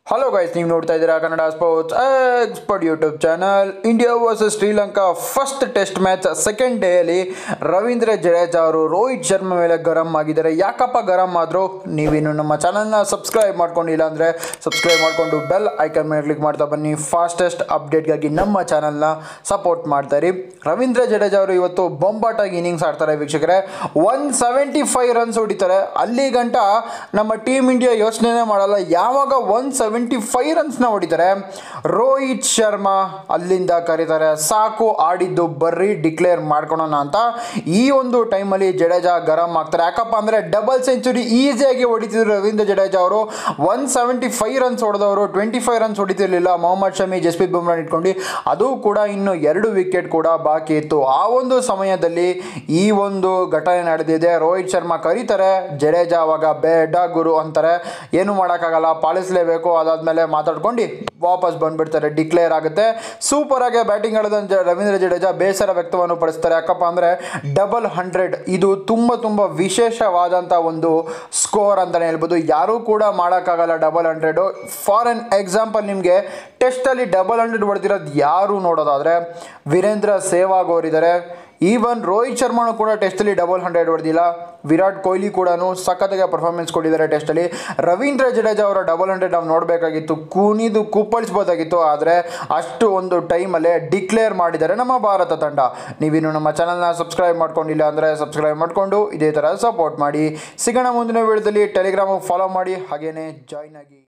Hello guys, ನೀವು ನೋಡ್ತಾ ಇದ್ದೀರಾ Kannada sports expert YouTube channel. India versus Sri Lanka first test match second ಡೇಯಲ್ಲಿ ರವೀಂದ್ರ ಜಡೇಜಾ ಅವರು ರೋಹಿತ್ ಶರ್ಮಾ ಮೇಲೆ ಗರಂ ಆಗಿದ್ದಾರೆ. ಯಾಕಪ್ಪ ಗರಂ ಆದರೂ? ನೀವಿನ್ನು ನಮ್ಮ ಚಾನಲ್ನ ಸಬ್ಸ್ಕ್ರೈಬ್ ಮಾಡ್ಕೊಂಡಿಲ್ಲ ಅಂದರೆ ಸಬ್ಸ್ಕ್ರೈಬ್ ಮಾಡಿಕೊಂಡು ಬೆಲ್ ಐಕನ್ ಮೇಲೆ ಕ್ಲಿಕ್ ಮಾಡ್ತಾ ಬನ್ನಿ. ಫಾಸ್ಟೆಸ್ಟ್ ಅಪ್ಡೇಟ್ಗಾಗಿ ನಮ್ಮ ಚಾನಲ್ನ ಸಪೋರ್ಟ್ ಮಾಡ್ತಾರೆ. ರವೀಂದ್ರ ಜಡೇಜಾ ಅವರು ಇವತ್ತು ಬೊಂಬಾಟಾಗಿ ಇನ್ನಿಂಗ್ಸ್ ಆಡ್ತಾರೆ ವೀಕ್ಷಕರೇ. 175 ರನ್ಸ್ ಹೊಡಿತಾರೆ. ಅಲ್ಲಿ ಗಂಟ ನಮ್ಮ ಟೀಮ್ ಇಂಡಿಯಾ ಯೋಚನೆ ಮಾಡಲ್ಲ. ಯಾವಾಗ 175 ರನ್ಸ್ನ ಹೊಡಿತಾರೆ, ರೋಹಿತ್ ಶರ್ಮಾ ಅಲ್ಲಿಂದ ಕರೀತಾರೆ, ಸಾಕು ಆಡಿದ್ದು ಬರ್ರಿ ಡಿಕ್ಲೇರ್ ಮಾಡ್ಕೊಳೋಣ ಅಂತ. ಈ ಒಂದು ಟೈಮಲ್ಲಿ ಜಡೇಜಾ ಗರಂ ಆಗ್ತಾರೆ. ಯಾಕಪ್ಪ ಅಂದರೆ ಡಬಲ್ ಸೆಂಚುರಿ ಈಸಿಯಾಗಿ ಹೊಡಿತಿದ್ರು ರವೀಂದ್ರ ಜಡೇಜಾ ಅವರು. 175 ರನ್ಸ್ ಹೊಡೆದವರು 25 ರನ್ಸ್ ಹೊಡಿತಿರ್ಲಿಲ್ಲ ಮೊಹಮ್ಮದ್ ಶಮಿ, ಜಸ್ಪ್ರೀತ್ ಬುಮ್ರಾ ಇಟ್ಕೊಂಡು. ಅದು ಕೂಡ ಇನ್ನು 2 ವಿಕೆಟ್ ಕೂಡ ಬಾಕಿ ಇತ್ತು. ಆ ಒಂದು ಸಮಯದಲ್ಲಿ ಈ ಒಂದು ಘಟನೆ ನಡೆದಿದೆ. ರೋಹಿತ್ ಶರ್ಮಾ ಕರೀತಾರೆ, ಜಡೇಜಾ ಅವಾಗ ಬೇಡ ಗುರು ಅಂತಾರೆ. ಏನು ಮಾಡೋಕ್ಕಾಗಲ್ಲ, ಪಾಲಿಸಲೇಬೇಕು. ಅದಾದಮೇಲೆ ಮಾತಾಡ್ಕೊಂಡು ವಾಪಸ್ ಬಂದುಬಿಡ್ತಾರೆ. ಡಿಕ್ಲೇರ್ ಆಗುತ್ತೆ. ಸೂಪರ್ ಆಗಿ ಬ್ಯಾಟಿಂಗ್ ಆಡಿದ ರವೀಂದ್ರ ಜಡೇಜಾ ಬೇಸರ ವ್ಯಕ್ತವನ್ನು ಪಡಿಸ್ತಾರೆ. ಯಾಕಪ್ಪ ಅಂದರೆ ಡಬಲ್ 100 ಇದು ತುಂಬ ವಿಶೇಷವಾದಂಥ ಒಂದು ಸ್ಕೋರ್ ಅಂತಲೇ ಹೇಳ್ಬೋದು. ಯಾರೂ ಕೂಡ ಮಾಡೋಕ್ಕಾಗಲ್ಲ ಡಬಲ್ 100. ಫಾರ್ ಎನ್ ಎಕ್ಸಾಂಪಲ್, ನಿಮಗೆ ಟೆಸ್ಟಲ್ಲಿ ಡಬಲ್ 100 ಹೊಡೆದಿರೋದು ಯಾರು ನೋಡೋದಾದರೆ ವೀರೇಂದ್ರ ಸೆಹ್ವಾಗ್ ಅವರಿದ್ದಾರೆ. ಈವನ್ ರೋಹಿತ್ ಶರ್ಮಾನು ಕೂಡ ಟೆಸ್ಟಲ್ಲಿ ಡಬಲ್ 100 ಹೊಡೆದಿಲ್ಲ. ವಿರಾಟ್ ಕೊಹ್ಲಿ ಕೂಡ ಸಖತ್ತಾಗಿ ಪರ್ಫಾರ್ಮೆನ್ಸ್ ಕೊಟ್ಟಿದ್ದಾರೆ ಟೆಸ್ಟಲ್ಲಿ. ರವೀಂದ್ರ ಜಡೇಜಾ ಅವರ ಡಬಲ್ 100 ನಾವು ನೋಡಬೇಕಾಗಿತ್ತು, ಕುಣಿದು ಕುಪ್ಪಳಿಸ್ಬೋದಾಗಿತ್ತು. ಆದರೆ ಅಷ್ಟು ಒಂದು ಟೈಮಲ್ಲೇ ಡಿಕ್ಲೇರ್ ಮಾಡಿದ್ದಾರೆ ನಮ್ಮ ಭಾರತ ತಂಡ. ನೀವಿನ್ನು ನಮ್ಮ ಚಾನಲ್ನ ಸಬ್ಸ್ಕ್ರೈಬ್ ಮಾಡ್ಕೊಂಡಿಲ್ಲ ಅಂದರೆ ಸಬ್ಸ್ಕ್ರೈಬ್ ಮಾಡಿಕೊಂಡು ಇದೇ ಥರ ಸಪೋರ್ಟ್ ಮಾಡಿ. ಸಿಗೋಣ ಮುಂದಿನ ವಿಡಿಯೋದಲ್ಲಿ. ಟೆಲಿಗ್ರಾಮಿಗೆ ಫಾಲೋ ಮಾಡಿ, ಹಾಗೇನೇ ಜಾಯ್ನ್ ಆಗಿ.